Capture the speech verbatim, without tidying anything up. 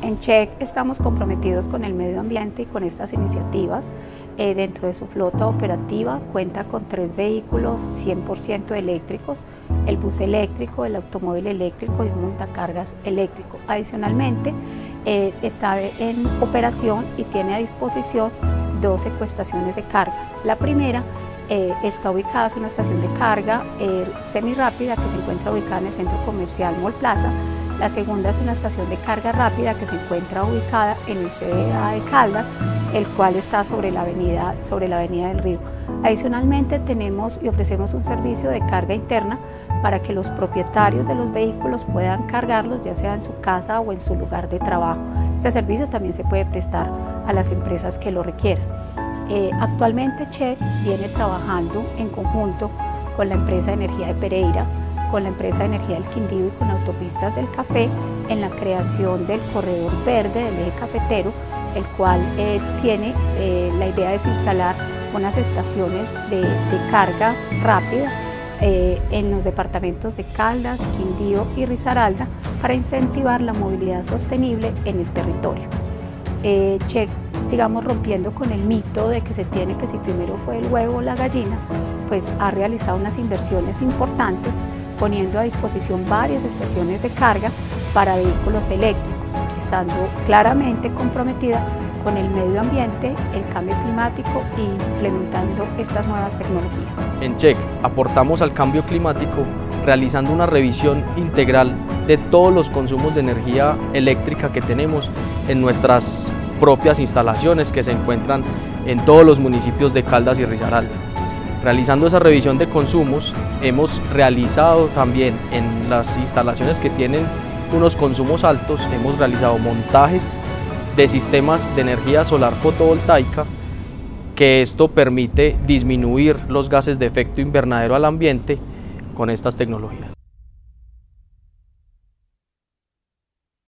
En Check estamos comprometidos con el medio ambiente y con estas iniciativas. Eh, dentro de su flota operativa cuenta con tres vehículos cien por ciento eléctricos, el bus eléctrico, el automóvil eléctrico y un montacargas eléctrico. Adicionalmente, eh, está en operación y tiene a disposición dos ecoestaciones de carga. La primera eh, está ubicada en una estación de carga eh, semirápida que se encuentra ubicada en el centro comercial Mall Plaza. La segunda es una estación de carga rápida que se encuentra ubicada en el C D A de Caldas, el cual está sobre la avenida, sobre la avenida del Río. Adicionalmente tenemos y ofrecemos un servicio de carga interna para que los propietarios de los vehículos puedan cargarlos ya sea en su casa o en su lugar de trabajo. Este servicio también se puede prestar a las empresas que lo requieran. Eh, actualmente Check viene trabajando en conjunto con la empresa de energía de Pereira, con la empresa de energía del Quindío y con Autopistas del Café en la creación del corredor verde del eje cafetero, el cual eh, tiene eh, la idea de instalar unas estaciones de, de carga rápida eh, en los departamentos de Caldas, Quindío y Risaralda para incentivar la movilidad sostenible en el territorio. Eh, Check, digamos, rompiendo con el mito de que se tiene que si primero fue el huevo o la gallina, pues ha realizado unas inversiones importantes poniendo a disposición varias estaciones de carga para vehículos eléctricos, estando claramente comprometida con el medio ambiente, el cambio climático e implementando estas nuevas tecnologías. En Check aportamos al cambio climático realizando una revisión integral de todos los consumos de energía eléctrica que tenemos en nuestras propias instalaciones que se encuentran en todos los municipios de Caldas y Risaralda. Realizando esa revisión de consumos, hemos realizado también en las instalaciones que tienen unos consumos altos, hemos realizado montajes de sistemas de energía solar fotovoltaica, que esto permite disminuir los gases de efecto invernadero al ambiente con estas tecnologías.